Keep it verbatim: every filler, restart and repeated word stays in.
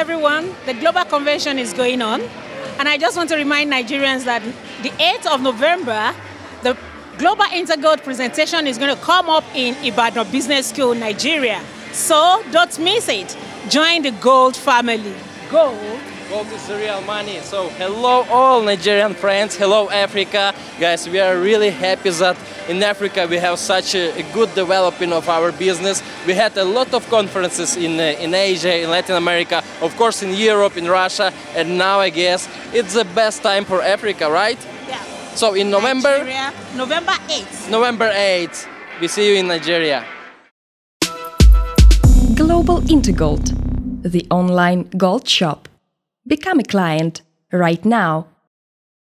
everyone. The Global Convention is going on, and I just want to remind Nigerians that the eighth of November, the Global InterGold presentation is going to come up in Ibadan Business School, Nigeria. So don't miss it. Join the Gold family. Gold. Gold is the real money. So hello all Nigerian friends, hello Africa. Guys, we are really happy that in Africa we have such a, a good development of our business. We had a lot of conferences in, uh, in Asia, in Latin America, of course in Europe, in Russia, and now I guess it's the best time for Africa, right? Yeah. So in November? Nigeria, November eighth. November eighth. We see you in Nigeria. Global InterGold, the online gold shop. Become a client right now.